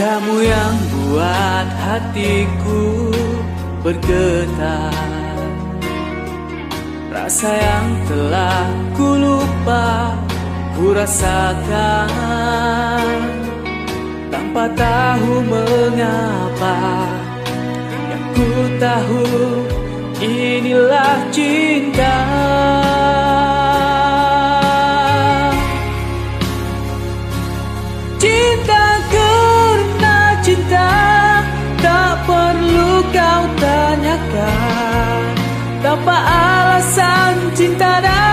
Kamu yang buat hatiku bergetar, rasa yang telah ku lupa ku rasakan, tanpa tahu mengapa. Yang ku tahu inilah cinta. Cinta karena cinta, tak perlu kau tanyakan. Tanpa alasan cinta dan